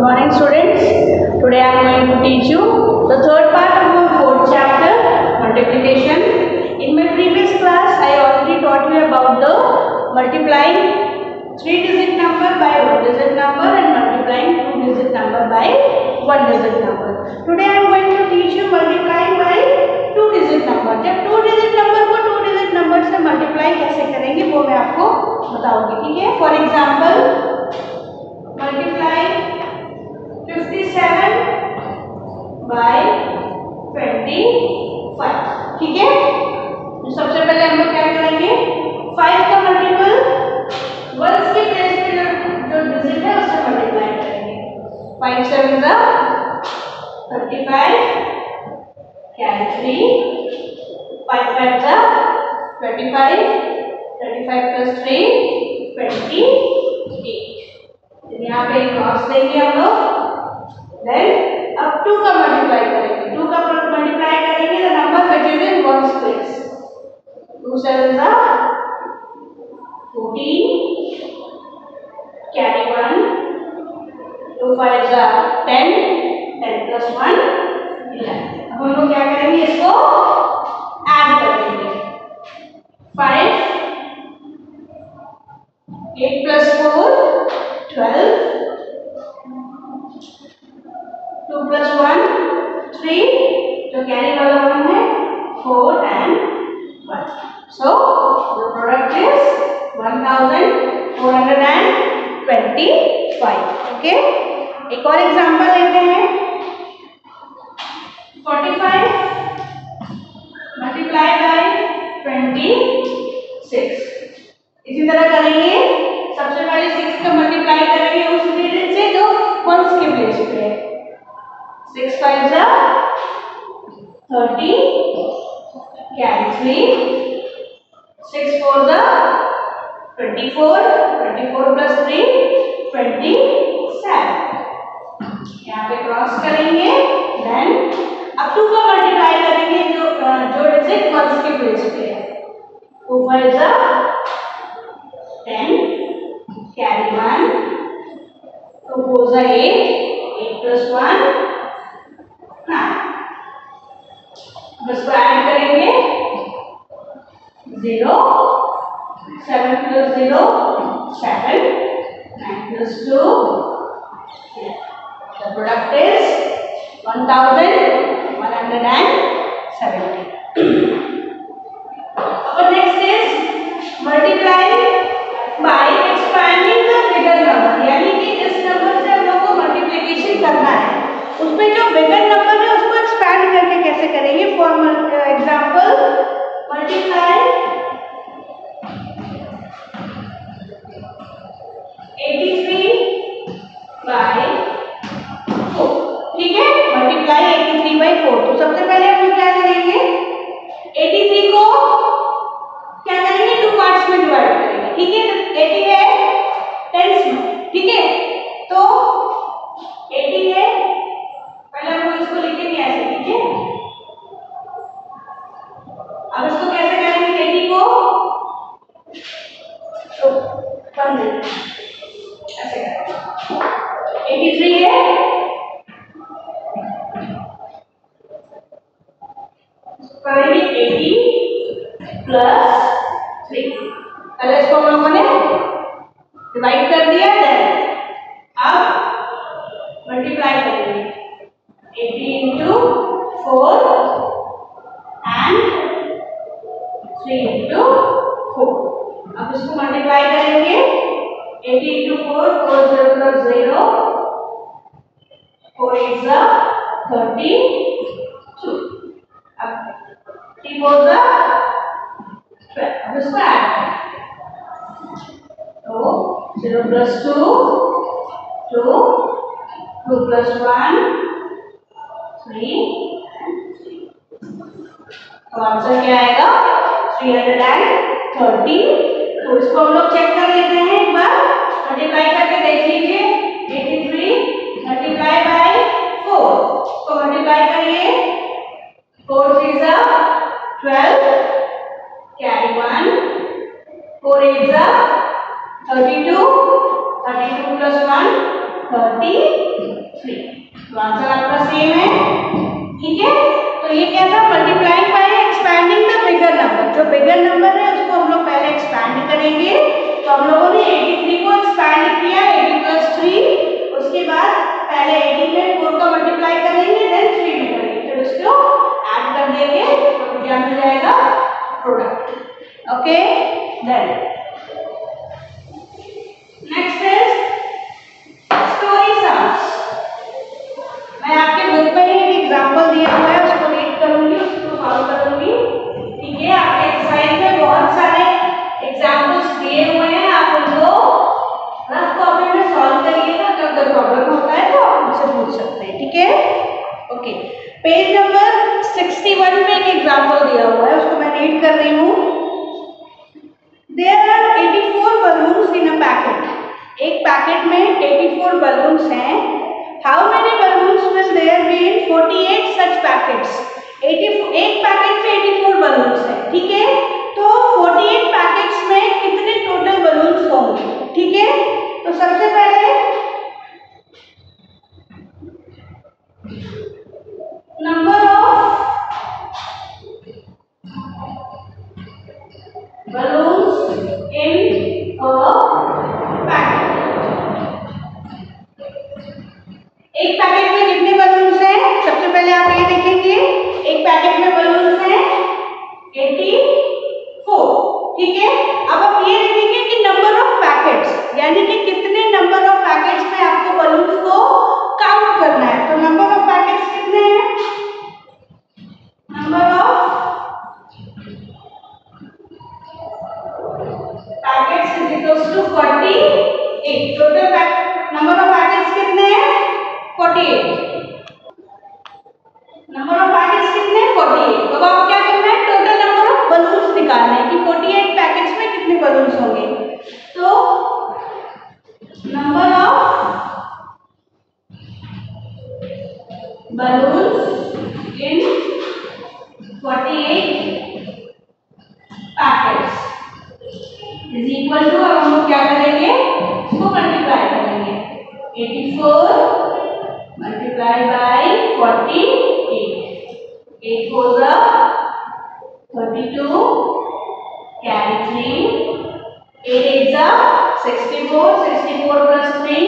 morning students. Today I am going to teach you the third part of our fourth chapter, multiplication. In my previous class I already taught you about the multiplying 3-digit number by 1-digit number and multiplying 2-digit number by 1-digit number. Today I am going to teach you multiplying by 2-digit number. जब 2-digit number को 2-digit number से multiply कैसे करेंगे वो मैं आपको बताऊंगी, ठीक है। For example, multiply 57 by 25, ठीक है। तो सबसे पहले हम लोग क्या करेंगे, 5 का मल्टीपल 1 के प्लेस पे जो डिजिट है उससे मल्टीप्लाई करेंगे। 5 7 35, कैरी 3, 5 5 25, 35 plus 3 28। यहाँ पे क्रॉस देंगे हम लोग। देन अब 2 का मल्टीप्लाई करेंगे, 2 का मल्टीप्लाई करेंगे the number which is in 1's place. 2 7 14, carry 1, 2 5 10, 10 plus 1 11। अब हम लोग क्या करेंगे, इसको ऐड कर देंगे। 5, 8 plus 4 12, 2 plus 1 3, जो कैरी वाला 1 है 4 and 1। So the product is 1425। Okay, एक और एग्जांपल लेते हैं। 45 मल्टीप्लाई बाय 26। इसी तरह करेंगे, सबसे पहले 6 का मल्टीप्लाई करेंगे उस डिजिट से जो 1s के प्लेस पे है। 6 5 30, कैरी 3, 6 4 24, 24 plus 3 27। यहाँ पे क्रॉस करेंगे। देन अब 2 का मल्टीप्लाई करेंगे जो डिजिट 1s के प्लेस पे है। 2 5 10, कैरी 1, 2 4 8 plus 1 9। बस को ऐड करेंगे। 0 7 plus 0 7, 9 plus 2 11। The product is 1170। Our next is multiplying by expanding the bigger number, यानी कि जिस नंबर से हम लोग को मल्टीप्लिकेशन करना है उसमें जो बिगर नंबर है उसको एक्सपैंड करके कैसे करेंगे। फॉर एग्जांपल, मल्टीप्लाई 83 by 4, ठीक है। Multiply 83 by 4। तो सबसे पहले हम लोग क्या करेंगे, 83 को क्या करेंगे, 2 पार्ट्स में डिवाइड करेंगे, ठीक है। 80 है 10s में, ठीक है। तो 80 है, पहले हम लोग इसको लिखेंगे ऐसे, ठीक है। अब इसको कैसे करेंगे, 80 को तो बन देंगे ऐसे करेंगे। 83 है, करेंगे 80 plus 3। पहले इसको हम लोगों ने डिवाइड कर दिया। देन अब मल्टीप्लाई करेंगे 80 into 4 and 3 into 4। अब इसको मल्टीप्लाई करेंगे। 80 into 4 4 0 plus 0, 4 8 32। अब 3 4 12। अब इसको ऐड करेंगे। तो 0 plus 2 2, 2 plus 1 3 and 3। तो आंसर क्या आएगा, 330। तो इसको हम लोग चेक कर लेते हैं एक बार, मल्टीप्लाई करके देख लीजिए। 83 मल्टीप्लाई बाय 4, तो मल्टीप्लाई करिए। 4 3 12, कैरी 1, 4 8 32, 32 plus 1 30, 33। तो आंसर आपका सेम है, ठीक है। तो ये क्या था, multiplying by expanding the bigger number. जो बिगर नंबर है उसको हम लोग पहले एक्सपैंड करेंगे। तो हम लोगों ने 83 को एक्सपैंड किया, 80 + 3, उसके बाद पहले 80 में 4 का मल्टीप्लाई करेंगे, देन 3 में करेंगे, फिर उसको ऐड कर देंगे, तो क्या मिल जाएगा, product. Okay, then next is story sums. मैं आपके बुक में ही एक एग्जांपल दिया हुआ है, उसको रीड करूंगी, उसको सॉल्व करूंगी, ठीक है। आपके एक्सरसाइज में बहुत सारे एग्जांपल्स दिए हुए हैं, आप उनको रफ कॉपी में सॉल्व करिएगा। अगर प्रॉब्लम होता है तो आप मुझसे पूछ सकते हैं, ठीक है। ओके, पेज नंबर 61 में एक एग्जांपल दिया हुआ है, उसको मैं रीड कर रही हूँ। There are 84 balloons in a packet. एक पैकेट में 84 बलून्स हैं। How many balloons will there be in 48 such packets? एक पैकेट में 84 बलून्स हैं, ठीक है। तो 48 पैकेट्स में कितने टोटल बलून्स होंगे, ठीक है। तो सबसे पहले number of balloons in a packet। एक पैकेट में कितने बलून्स हैं, सबसे पहले आप ये देखेंगे, एक पैकेट में बलून्स हैं 84, ठीक है। अब आप ये देखेंगे कि नंबर ऑफ पैकेट्स, यानी कि कितने नंबर ऑफ पैकेट्स में आपको बलून्स को काउंट करना है। तो नंबर ऑफ पैकेट्स कितने हैं, number of packets is equals to 48। Total number of packets कितने हैं, 48। नंबर ऑफ पैकेट्स कितने हैं, 48। तो अब आप क्या करना है, टोटल नंबर ऑफ बलून्स निकालना है कि 48 पैकेट्स में कितने बलून्स होंगे। तो number of balloons in 48 packets is equal to, अब हम लोग क्या करेंगे, इसको मल्टीप्लाई करेंगे, 84 multiply by 48, 8 4 32, carry 3, 8 8 64, 64 plus 3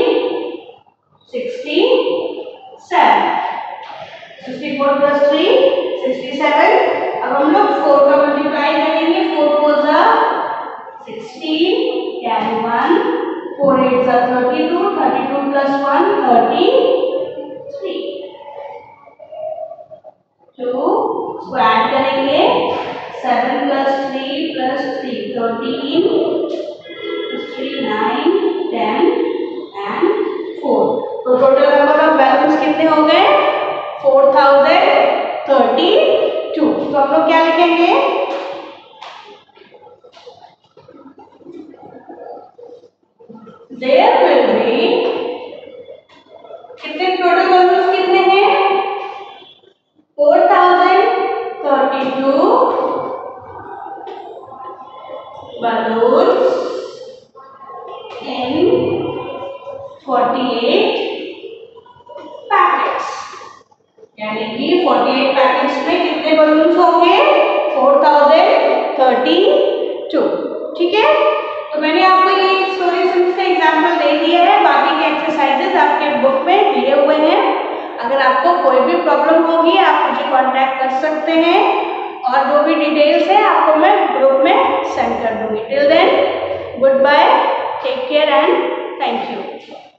67, 64 plus 3 67। अब हम लोग 4 का मल्टीप्लाई करेंगे, 4 4 16, carry 1, 4 8 32, 32 plus 1 33, 2 इसको ऐड करेंगे, 7 plus 3 plus 3 13 plus 3 9 10 and 4। तो टोटल नंबर ऑफ बैलून्स कितने हो गए, 4032। तो हम लोग क्या लिखेंगे, there will be, कितने टोटल बलून्स कितने हैं, 4032 balloons in 48 पैकेट्स, यानी कि 48 पैकेट्स में कितने बलून्स होंगे, 4032, ठीक है। तो मैंने आपको ये स्टोरी सम्स का एग्जाम्पल दे दिया है, बाकी के एक्सरसाइजेस आपके बुक में दिए हुए हैं। अगर आपको कोई भी प्रॉब्लम होगी आप मुझे कांटेक्ट कर सकते हैं, और जो भी डिटेल्स है आपको मैं ग्रुप में सेंड कर दूंगी। Till then goodbye, take care and thank you.